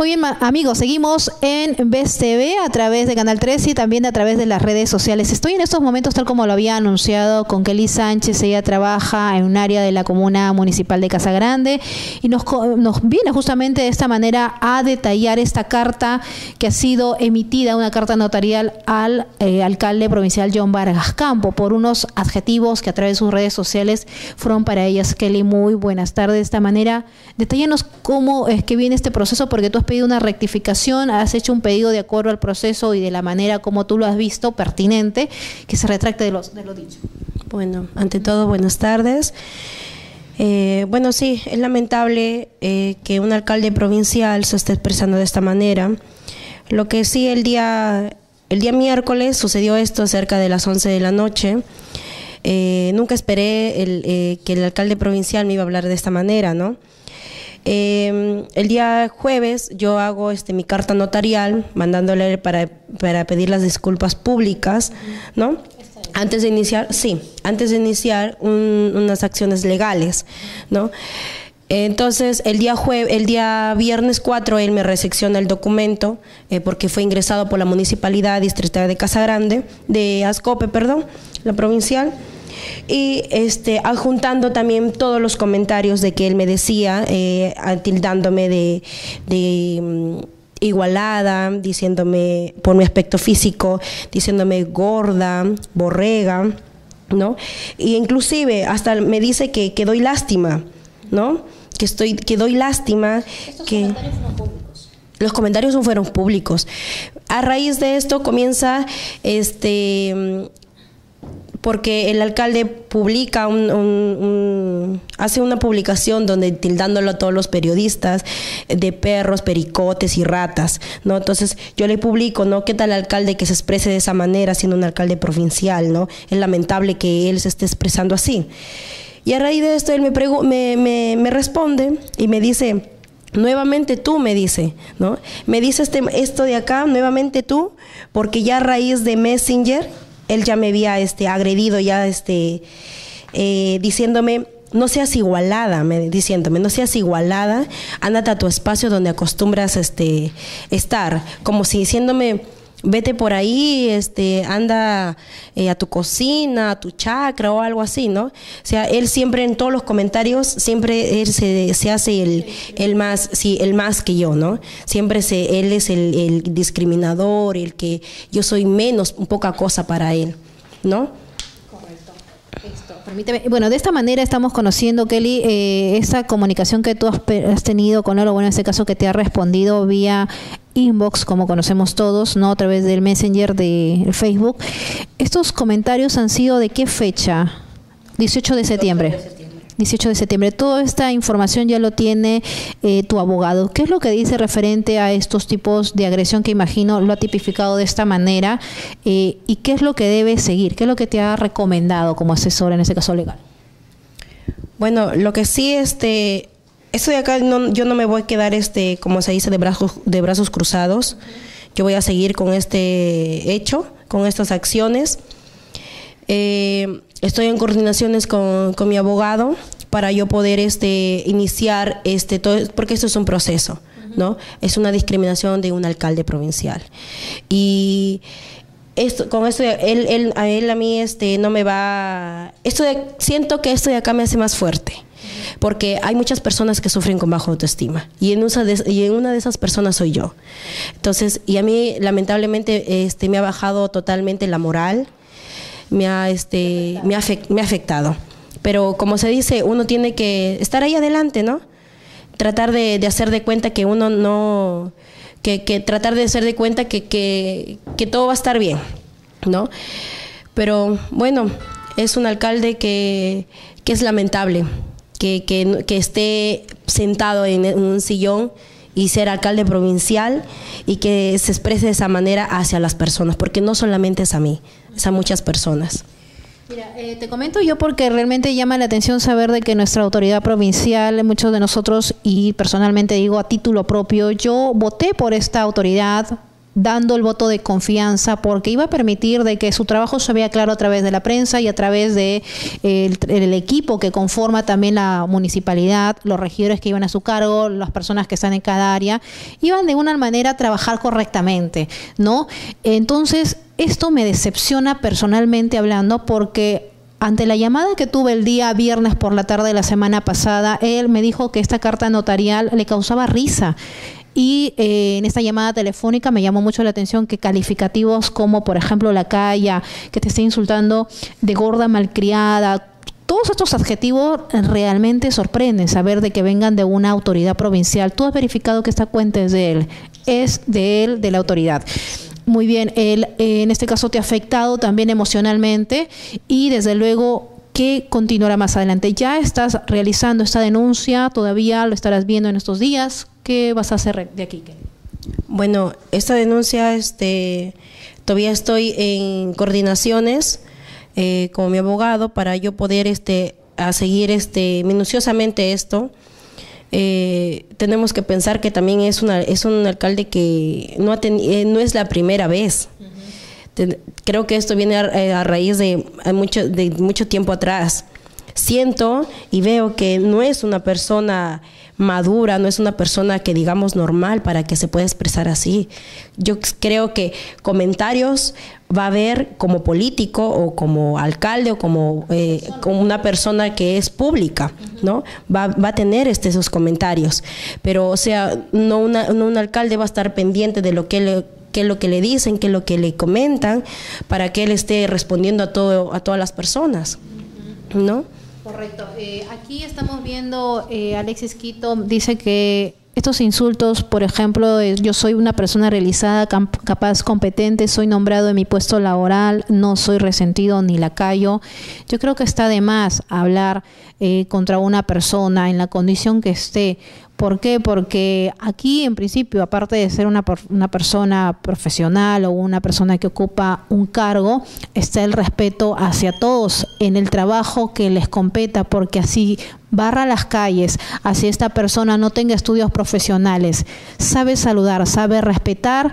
Muy bien, amigos, seguimos en BES TV a través de Canal 13 y también a través de las redes sociales. Estoy en estos momentos, tal como lo había anunciado, con Kelly Sánchez. Ella trabaja en un área de la Comuna Municipal de Casa Grande y nos viene justamente de esta manera a detallar esta carta que ha sido emitida, una carta notarial al alcalde provincial John Vargas Campo por unos adjetivos que a través de sus redes sociales fueron para ellas. Kelly, muy buenas tardes. De esta manera, detállanos cómo es que viene este proceso, porque tú has pedido una rectificación, has hecho un pedido de acuerdo al proceso y de la manera como tú lo has visto pertinente, que se retracte de lo dicho. Bueno, ante todo, buenas tardes. Bueno, sí, es lamentable que un alcalde provincial se esté expresando de esta manera. Lo que sí, el día miércoles sucedió esto cerca de las 11 de la noche. Nunca esperé que el alcalde provincial me iba a hablar de esta manera, ¿no? El día jueves yo hago mi carta notarial mandándole para pedir las disculpas públicas, ¿no? Antes de iniciar unas acciones legales, ¿no? Entonces el día viernes 4 él me recepciona el documento porque fue ingresado por la Municipalidad Distrital de Casa Grande, de Ascope, perdón, la provincial. Y adjuntando también todos los comentarios de que él me decía, tildándome de igualada, diciéndome por mi aspecto físico, diciéndome gorda, borrega, ¿no? Y inclusive hasta me dice que doy lástima, ¿no? Que doy lástima. ¿Estos que comentarios fueron públicos? Los comentarios no fueron públicos. A raíz de esto comienza porque el alcalde publica hace una publicación donde tildándolo a todos los periodistas de perros, pericotes y ratas, ¿no? Entonces yo le publico, ¿no? ¿Qué tal alcalde que se exprese de esa manera siendo un alcalde provincial, ¿no? Es lamentable que él se esté expresando así. Y a raíz de esto él me responde y me dice: nuevamente tú, me dice, ¿no? Me dice esto de acá, nuevamente tú, porque ya a raíz de Messenger él ya me había agredido, ya diciéndome: no seas igualada, no seas igualada, ándate a tu espacio donde acostumbras estar, como si diciéndome: vete por ahí, anda a tu cocina, a tu chacra o algo así, ¿no? O sea, él siempre en todos los comentarios, siempre él se hace el más que yo, ¿no? Siempre él es el discriminador, el que yo soy menos, poca cosa para él, ¿no? Correcto. Permíteme. Bueno, de esta manera estamos conociendo, Kelly, esa comunicación que tú has tenido con él, o bueno, en este caso que te ha respondido vía inbox, como conocemos todos, ¿no? A través del Messenger de Facebook. ¿Estos comentarios han sido de qué fecha? 18 de septiembre. 18 de septiembre. Toda esta información ya lo tiene tu abogado. ¿Qué es lo que dice referente a estos tipos de agresión que imagino lo ha tipificado de esta manera? ¿Y qué es lo que debe seguir? ¿Qué es lo que te ha recomendado como asesor en este caso legal? Bueno, lo que sí, esto de acá yo no me voy a quedar, como se dice, de brazos cruzados. Yo voy a seguir con este hecho, con estas acciones. Estoy en coordinaciones con mi abogado para yo poder iniciar todo, porque esto es un proceso, ¿no? Es una discriminación de un alcalde provincial. Y con esto a mí no me va. Siento que esto de acá me hace más fuerte, porque hay muchas personas que sufren con baja autoestima y en una de esas personas soy yo. Entonces, y a mí lamentablemente me ha bajado totalmente la moral, me ha afectado. Pero como se dice, uno tiene que estar ahí adelante, ¿no? Tratar de hacer de cuenta que uno no, que tratar de hacer de cuenta que todo va a estar bien, ¿no? Pero bueno, es un alcalde que es lamentable que esté sentado en un sillón y ser alcalde provincial y que se exprese de esa manera hacia las personas, porque no solamente es a mí, es a muchas personas. Mira, te comento yo porque realmente llama la atención saber de que nuestra autoridad provincial, muchos de nosotros, y personalmente digo a título propio, yo voté por esta autoridad dando el voto de confianza porque iba a permitir de que su trabajo se vea claro a través de la prensa y a través de el equipo que conforma también la municipalidad, los regidores que iban a su cargo, las personas que están en cada área, iban de una manera a trabajar correctamente, ¿no? Entonces, esto me decepciona personalmente hablando porque ante la llamada que tuve el día viernes por la tarde de la semana pasada, él me dijo que esta carta notarial le causaba risa. Y en esta llamada telefónica me llamó mucho la atención que calificativos como, por ejemplo, lacaya, que te esté insultando de gorda malcriada, todos estos adjetivos realmente sorprenden saber de que vengan de una autoridad provincial. Tú has verificado que esta cuenta es de él, de la autoridad. Muy bien, él en este caso te ha afectado también emocionalmente y desde luego, ¿qué continuará más adelante? ¿Ya estás realizando esta denuncia? ¿Todavía lo estarás viendo en estos días? ¿Qué vas a hacer de aquí, Kelly? Bueno, esta denuncia, todavía estoy en coordinaciones con mi abogado para yo poder a seguir minuciosamente esto. Tenemos que pensar que también es un alcalde que no es la primera vez. Creo que esto viene a raíz de mucho tiempo atrás. Siento y veo que no es una persona madura, no es una persona que digamos normal para que se pueda expresar así. Yo creo que comentarios va a haber como político o como alcalde o como una persona que es pública, ¿no? Va a tener esos comentarios, pero o sea, no un alcalde va a estar pendiente de qué es lo que le dicen, qué es lo que le comentan, para que él esté respondiendo a todas las personas, ¿no? Correcto. Aquí estamos viendo, Alexis Quito dice que estos insultos, por ejemplo, yo soy una persona realizada, capaz, competente, soy nombrado en mi puesto laboral, no soy resentido ni lacayo. Yo creo que está de más hablar contra una persona en la condición que esté. ¿Por qué? Porque aquí, en principio, aparte de ser una persona profesional o una persona que ocupa un cargo, está el respeto hacia todos en el trabajo que les competa, porque así barra las calles, así esta persona no tenga estudios profesionales, sabe saludar, sabe respetar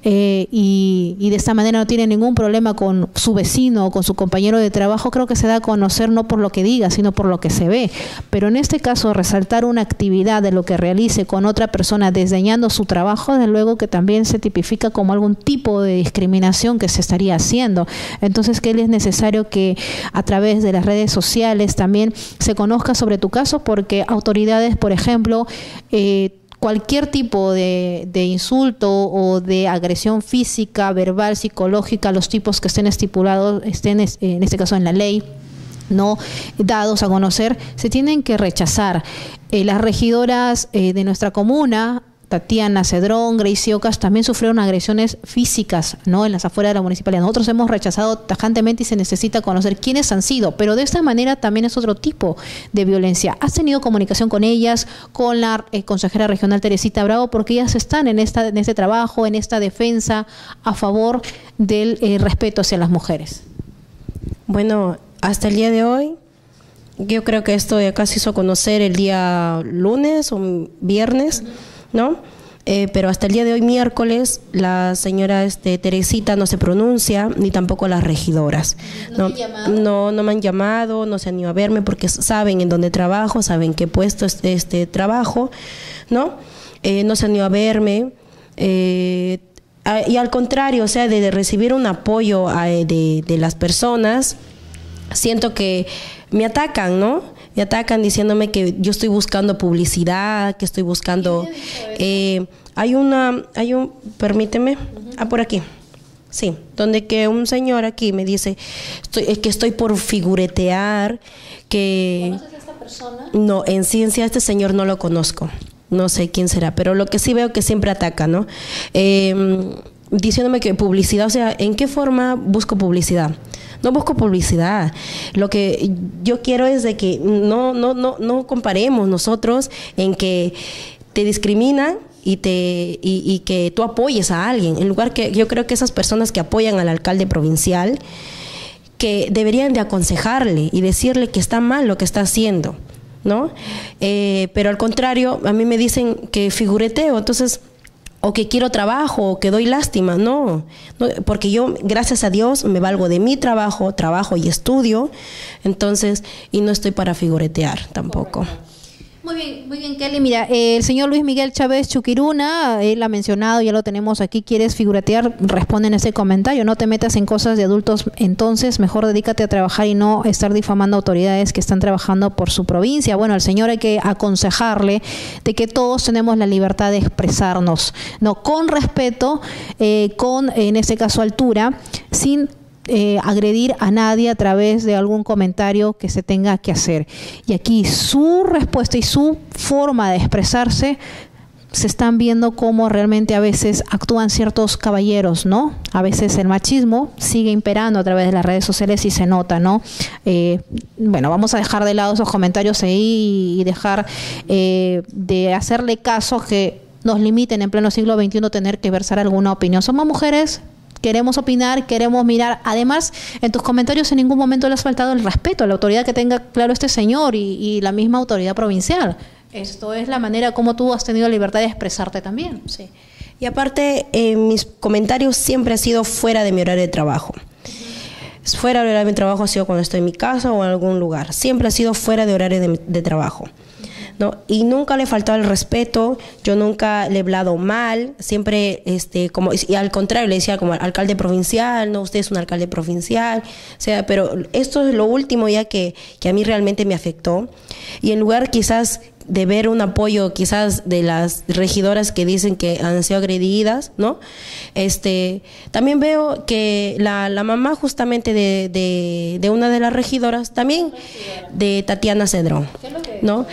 y de esta manera no tiene ningún problema con su vecino o con su compañero de trabajo. Creo que se da a conocer no por lo que diga, sino por lo que se ve. Pero en este caso, resaltar una actividad de lo que realice con otra persona desdeñando su trabajo, desde luego que también se tipifica como algún tipo de discriminación que se estaría haciendo. Entonces, que es necesario que a través de las redes sociales también se conozca sobre tu caso, porque autoridades, por ejemplo, cualquier tipo de insulto o de agresión física, verbal, psicológica, los tipos que estén estipulados, estén en este caso en la ley, no dados a conocer, se tienen que rechazar. Las regidoras de nuestra comuna, Tatiana Cedrón, Gracie Ocas, también sufrieron agresiones físicas, ¿no?, en las afueras de la municipalidad. Nosotros hemos rechazado tajantemente y se necesita conocer quiénes han sido, pero de esta manera también es otro tipo de violencia. ¿Has tenido comunicación con ellas, con la consejera regional Teresita Bravo, porque ellas están en este trabajo, en esta defensa a favor del respeto hacia las mujeres? Bueno, hasta el día de hoy, yo creo que esto ya casi hizo conocer el día lunes o viernes, ¿no? Pero hasta el día de hoy, miércoles, la señora Teresita no se pronuncia, ni tampoco las regidoras. No me han llamado, no se han ido a verme porque saben en dónde trabajo, saben qué puesto trabajo, ¿no? No se han ido a verme. Y al contrario, o sea, de recibir un apoyo de las personas, siento que me atacan, ¿no? Me atacan diciéndome que yo estoy buscando publicidad, que estoy buscando... permíteme, por aquí, sí, donde que un señor aquí me dice que estoy por figuretear, que... ¿Conoces a esta persona? No, en ciencia este señor no lo conozco, no sé quién será, pero lo que sí veo que siempre ataca, ¿no? Diciéndome que publicidad, o sea, ¿en qué forma busco publicidad? No busco publicidad. Lo que yo quiero es de que no comparemos nosotros en que te discriminan y que tú apoyes a alguien. En lugar que yo creo que esas personas que apoyan al alcalde provincial, que deberían de aconsejarle y decirle que está mal lo que está haciendo, ¿no? Pero al contrario, a mí me dicen que figureteo, entonces... o que quiero trabajo, o que doy lástima, no, porque yo, gracias a Dios, me valgo de mi trabajo y estudio, entonces, y no estoy para figuretear tampoco. Muy bien, Kelly. Mira, el señor Luis Miguel Chávez Chuquiruna, él ha mencionado, ya lo tenemos aquí, ¿quieres figuratear? Responde en ese comentario, no te metas en cosas de adultos, entonces mejor dedícate a trabajar y no estar difamando autoridades que están trabajando por su provincia. Bueno, al señor hay que aconsejarle de que todos tenemos la libertad de expresarnos, no, con respeto, con, en este caso, altura, sin agredir a nadie a través de algún comentario que se tenga que hacer. Y aquí su respuesta y su forma de expresarse se están viendo cómo realmente a veces actúan ciertos caballeros, ¿no? A veces el machismo sigue imperando a través de las redes sociales y se nota, ¿no? Bueno, vamos a dejar de lado esos comentarios ahí y dejar de hacerle caso que nos limiten en pleno siglo XXI tener que versar alguna opinión. Somos mujeres, queremos opinar, queremos mirar. Además, en tus comentarios en ningún momento le has faltado el respeto a la autoridad que tenga claro este señor y la misma autoridad provincial. Esto es la manera como tú has tenido libertad de expresarte también. Sí. Y aparte, mis comentarios siempre han sido fuera de mi horario de trabajo. Fuera de horario de trabajo ha sido cuando estoy en mi casa o en algún lugar. Siempre ha sido fuera de horario de trabajo, ¿no? Y nunca le he faltado el respeto, yo nunca le he hablado mal, siempre, como, y al contrario, le decía como alcalde provincial, no, usted es un alcalde provincial, o sea, pero esto es lo último ya que a mí realmente me afectó, y en lugar quizás de ver un apoyo quizás de las regidoras que dicen que han sido agredidas, ¿no? También veo que la mamá justamente de una de las regidoras, también de Tatiana Cedrón, ¿no?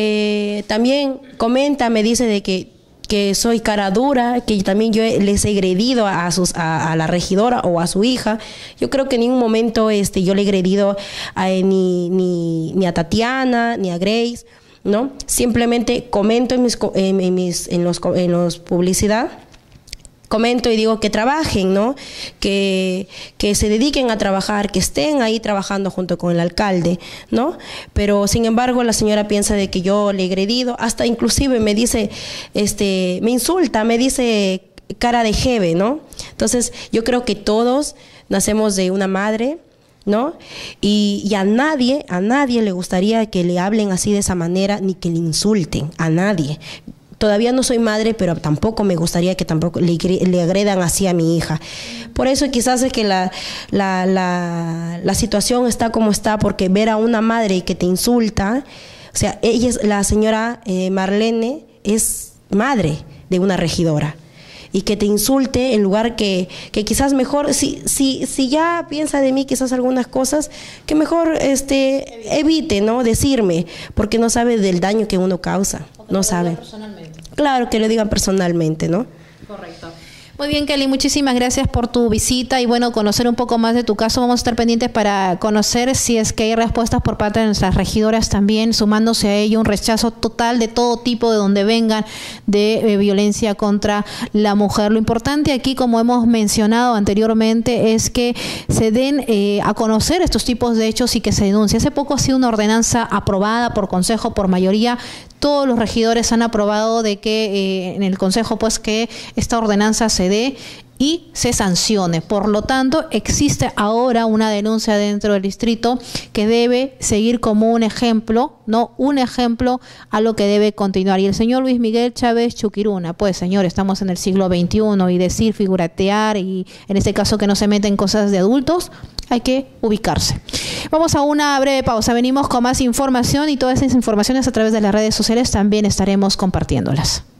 También comenta, me dice de que soy cara dura, que también yo les he agredido a la regidora o a su hija. Yo creo que en ningún momento yo le he agredido ni a Tatiana, ni a Grace, ¿no? Simplemente comento en los publicidad, comento y digo que trabajen, ¿no? Que se dediquen a trabajar, que estén ahí trabajando junto con el alcalde, ¿no? Pero sin embargo la señora piensa de que yo le he agredido, hasta inclusive me dice, me insulta, me dice cara de jeve, ¿no? Entonces yo creo que todos nacemos de una madre, ¿no? Y a nadie le gustaría que le hablen así de esa manera, ni que le insulten, a nadie. Todavía no soy madre, pero tampoco me gustaría que tampoco le agredan así a mi hija. Por eso quizás es que la situación está como está, porque ver a una madre que te insulta, o sea, la señora Marlene es madre de una regidora, y que te insulte en lugar que quizás mejor, si ya piensa de mí quizás algunas cosas, que mejor evite, ¿no? Decirme, porque no sabe del daño que uno causa, no sabe. Claro, que lo digan personalmente, ¿no? Correcto. Muy bien, Kelly, muchísimas gracias por tu visita y bueno, conocer un poco más de tu caso. Vamos a estar pendientes para conocer si es que hay respuestas por parte de nuestras regidoras también, sumándose a ello un rechazo total de todo tipo de donde vengan de violencia contra la mujer. Lo importante aquí, como hemos mencionado anteriormente, es que se den a conocer estos tipos de hechos y que se denuncie. Hace poco ha sido una ordenanza aprobada por Consejo, por mayoría. Todos los regidores han aprobado de que en el Consejo pues que esta ordenanza se dé y se sancione. Por lo tanto, existe ahora una denuncia dentro del distrito que debe seguir como un ejemplo, ¿no? Un ejemplo a lo que debe continuar. Y el señor Luis Miguel Chávez Chuquiruna, pues señor, estamos en el siglo XXI y decir, figuratear y en este caso que no se meten cosas de adultos, hay que ubicarse. Vamos a una breve pausa. Venimos con más información y todas esas informaciones a través de las redes sociales también estaremos compartiéndolas.